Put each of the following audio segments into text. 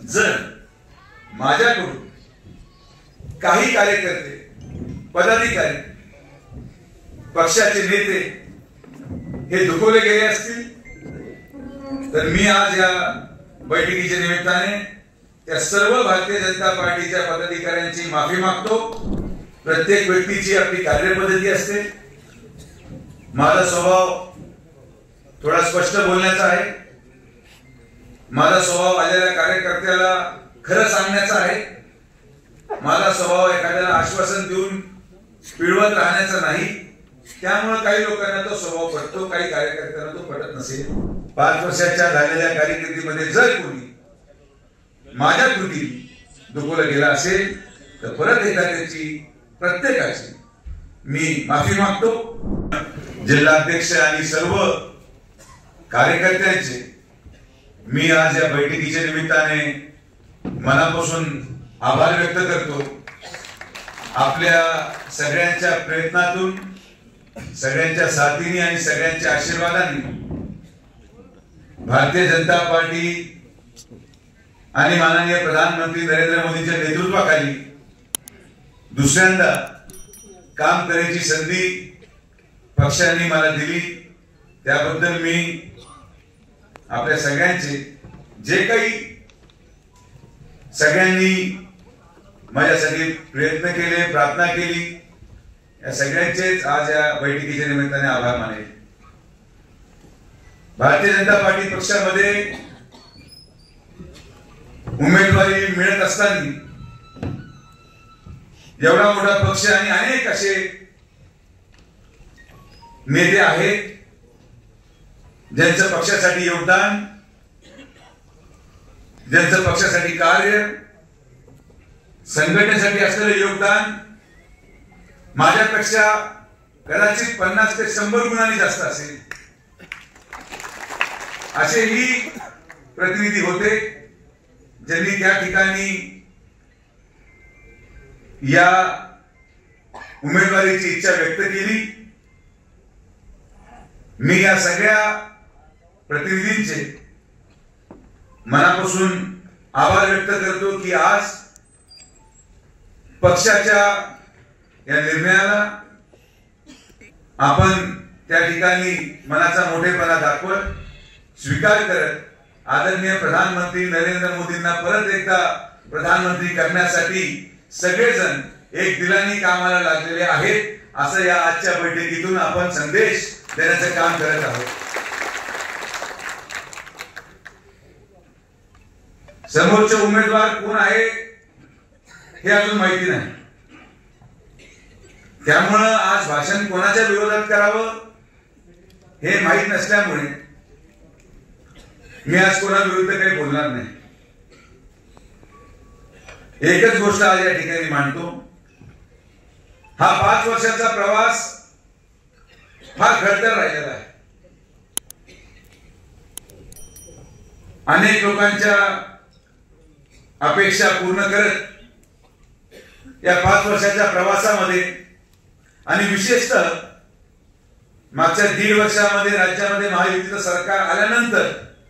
जर माझ्याकडून काही कार्यकर्ते, पदाधिकारी, पक्षाचे नेते हे दुखवले गेले असतील तर मी आज या बैठकीच्या निमित्ताने त्या सर्व भारतीय जनता पार्टीच्या पदाधिकाऱ्यांची माफी मागतो। प्रत्येक व्यक्तीची आपली कार्यपद्धती असते। माझा स्वभाव थोडा स्पष्ट बोलण्याचा आहे। माझा स्वभाव आलेल्या कार्यकर्त्याला खरं सांगण्याचा आहे। माझा स्वभाव एखाद्याला आश्वासन देऊन पिळवत राहण्याचा नाही। त्यामुळे काही लोकांना तो स्वभाव पटतो, काही कार्यकर्त्यांना तो पटत नसेल। 5 वर्षाच्या झालेल्या कारकिर्दीमध्ये जर कोणी माझ्या कृती दुखवलं गेला असेल तर परत एकदा त्याची प्रत्येकाची मी माफी मागतो। जिल्हाध्यक्ष आणि सर्व कार्यकर्त्यांचे मी आज या बैठकीच्या निमित्ताने मनापासून आभार व्यक्त करतो। आपल्या सगळ्यांच्या प्रयत्नातून, सगळ्यांच्या साथीने आणि सगळ्यांच्या आशीर्वादाने भारतीय जनता पार्टी आणि माननीय प्रधानमंत्री नरेंद्र मोदींच्या नेतृत्वाखाली दुसऱ्यांदा काम करण्याची संधी पक्षांनी मला दिली। त्याबद्दल मी आपल्या सगळ्यांचे, जे काही सगळ्यांनी माझ्यासाठी प्रयत्न केले, प्रार्थना केली, या सगळ्यांचेच आज या बैठकीच्या निमित्ताने आभार मानेल। भारतीय जनता पार्टी पक्षामध्ये उमेदवारी मिळत असताना एवढा मोठा पक्ष आणि अनेक असे नेते आहेत ज्यांचं पक्षासाठी योगदान, ज्यांचं पक्षासाठी कार्य, संघटनेसाठी असलेलं योगदान माझ्यापेक्षा कदाचित 50 ते 100 गुणांनी जास्त असेल। असेही प्रतिनिधी होते ज्यांनी त्या ठिकाणी या उमेदवारीची इच्छा व्यक्त केली। मी या सगळ्या प्रतिनिधींचे मनापासून आभार व्यक्त करतो की आज पक्षाच्या या निर्णयाला आपण त्या ठिकाणी मनाचा मोठेपणा दाखवत, स्वीकार करत आदरणीय प्रधानमंत्री नरेंद्र मोदींना परत एकदा प्रधानमंत्री करण्यासाठी सगळेजण एक दिलाने कामाला लागलेले आहेत, असं या आजच्या बैठकीतून आपण संदेश देण्याचं काम करत आहोत। समोरचे उमेदवार कोण आहे हे अजून माहिती नाही। त्यामुळे आज भाषण कोणाच्या विरोधात करावं हे माहित नसल्यामुळे मी आज कोणाविरुद्ध काही बोलणार नाही। एकच गोष्ट आज या ठिकाणी मांडतो, हा 5 वर्षाचा प्रवास फार खडतर राहिलेला आहे। अनेक लोकांच्या अपेक्षा पूर्ण करत या 5 वर्षाच्या प्रवासामध्ये आणि विशेषतः मागच्या 1.5 वर्षामध्ये राज्यामध्ये महायुतीचं सरकार आल्यानंतर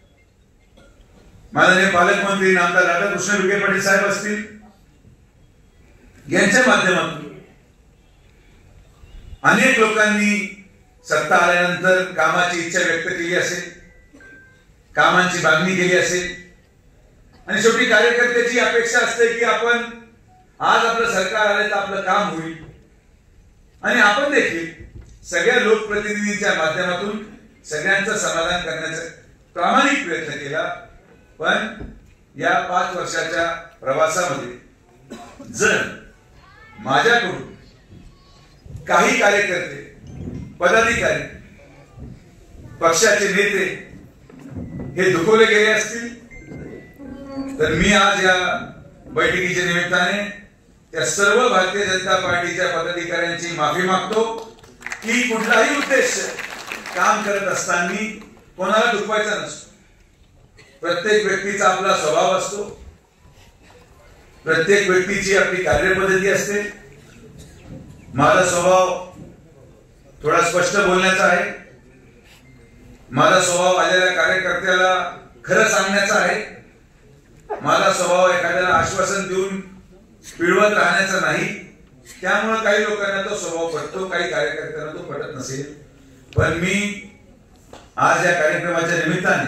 माननीय पालकमंत्री नामदार राधाकृष्ण विखे पाटील साहेब असतील, यांच्या माध्यमातून अनेक लोकांनी सत्ता आल्यानंतर कामाची इच्छा व्यक्त केली असेल, कामांची मागणी केली असेल आणि शेवटी कार्यकर्त्याची अपेक्षा असते की आपण आज आपलं सरकार आले तर आपलं काम होईल आणि आपण देखील सगळ्या लोकप्रतिनिधींच्या माध्यमातून सगळ्यांचं समाधान करण्याचा प्रामाणिक प्रयत्न केला। पण या 5 वर्षाच्या प्रवासामध्ये जर माझ्याकडून काही कार्यकर्ते, पदाधिकारी, पक्षाचे नेते हे दुखवले गेले असतील तर मी आज या बैठकीच्या निमित्ताने त्या सर्व भारतीय जनता पार्टीच्या पदाधिकाऱ्यांची माफी मागतो की कुठलाही उद्देश काम करत असताना कोणाला दुखवायचा नसतो। प्रत्येक व्यक्तीचा आपला स्वभाव असतो, प्रत्येक व्यक्तीची आपली कार्यपद्धती असते। माझा स्वभाव थोडा स्पष्ट बोलण्याचा आहे। माझा स्वभाव आलेल्या कार्यकर्त्याला खरं सांगण्याचा आहे। माझा स्वभाव एखाद्याला आश्वासन देऊन पिळवत राहण्याचा नाही. त्यामुळे काही लोकांना तो स्वभाव पटतो, काही कार्यकर्त्यांना तो पटत नसेल. पण मी आज या कार्यक्रमाच्या निमित्ताने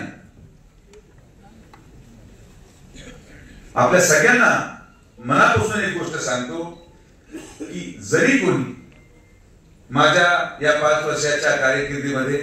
आपल्या सगळ्यांना मनापासून एक गोष्ट सांगतो की जरी कोणी माझ्या या 5 वर्षाच्या कारकिर्दीमध्ये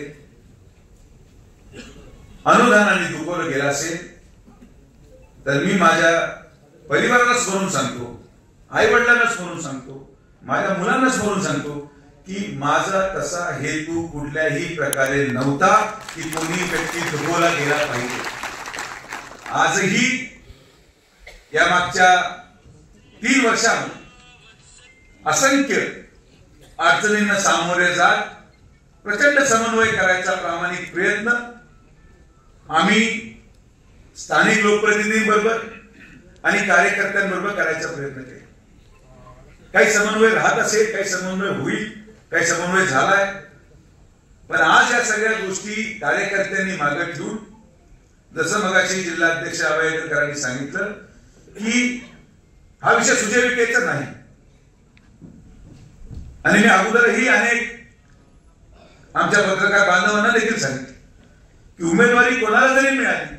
अनुदानाने दुखवलं गेलं असेल तर मी माझ्या परिवारालाच म्हणून सांगतो, आई वडिलांनाच म्हणून सांगतो, माझ्या मुलांनाच म्हणून सांगतो की माझा तसा हेतू कुठल्याही प्रकारे नव्हता की कोणी व्यक्ती दुखवला गेला पाहिजे. आजही या मागच्या 3 वर्षांमध्ये असंख्य अडचणींना सामोरे जात प्रचंड समन्वय करायचा प्रामाणिक प्रयत्न आम्ही स्थानिक लोकप्रतिनिधींबरोबर आणि कार्यकर्त्यांबरोबर करायचा प्रयत्न केला. काही समन्वय राहत असेल, काही समन्वय होईल, काही समन्वय झालाय. पण आज या सगळ्या गोष्टी कार्यकर्त्यांनी मागे ठेवून, जसं मगाशी जिल्हाध्यक्ष आवायकरांनी सांगितलं की हा विषय सुजयविकेचा नाही. आणि मी अगोदरही अनेक आमच्या पत्रकार बांधवांना देखील सांगितलं की उमेदवारी कोणाला जरी मिळाली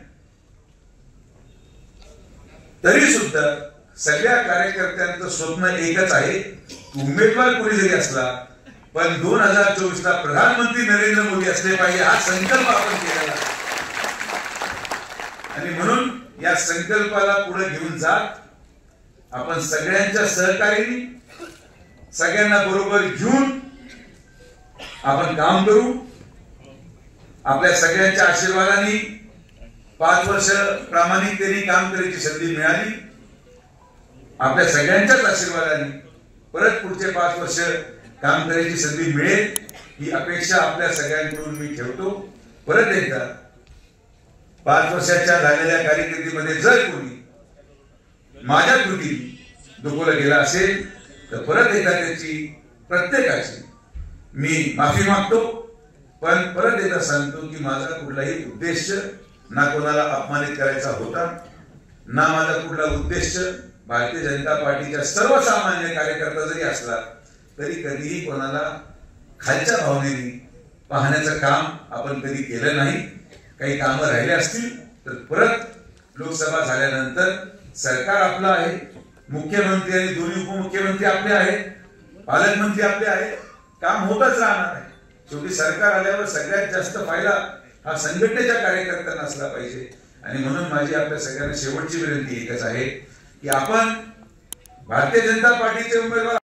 तरी सुद्धा सगळ्या कार्यकर्त्यांचं स्वप्न एकच आहे, उमेदवार कोणी जरी असला पण 2024 ला प्रधानमंत्री नरेंद्र मोदी असले पाहिजे हा संकल्प आपण केलेला. आणि म्हणून या संकल्पाला पुढे घेऊन जात आपण सगळ्यांच्या सहकार्याने, सगळ्यांना बरोबर घेऊन आपण काम करू. आपल्या सगळ्यांच्या आशीर्वादाने 5 वर्ष प्रामाणिकतेने काम करायची संधी मिळाली. आपल्या सगळ्यांच्याच आशीर्वादाने परत पुढचे 5 वर्ष काम करायची संधी मिळेल ही अपेक्षा आपल्या सगळ्यांकडून मी ठेवतो. परत एकदा 5 वर्षाच्या झालेल्या कारकिर्दीमध्ये जर कोणी माझ्या कृतीने दुखवलं गेला असेल तर परत एकदा त्याची प्रत्येकाची मी माफी मागतो. पण परत एकदा सांगतो की माझा कुठलाही उद्देश ना कोणाला अपमानित करायचा होता, ना माझा कुठला उद्देश भारतीय जनता पार्टीच्या सर्वसामान्य कार्यकर्ता जरी असला तरी कधीही कोणाला खालच्या भावनेने पाहण्याचं काम आपण कधी केलं नाही. काही कामं राहिले असतील तर परत लोकसभा झाल्यानंतर सरकार आपलं आहे, मुख्यमंत्री आणि दोन्ही उपमुख्यमंत्री आपले आहेत, पालकमंत्री आपले आहेत, काम होतच राहणार आहे. शेवटी सरकार आल्यावर सगळ्यात जास्त फायदा हा संघटनेच्या कार्यकर्त्यांना असला पाहिजे. आणि म्हणून माझी आपल्या सगळ्यांना शेवटची विनंती एकच आहे की आपण भारतीय जनता पार्टीचे उमेदवार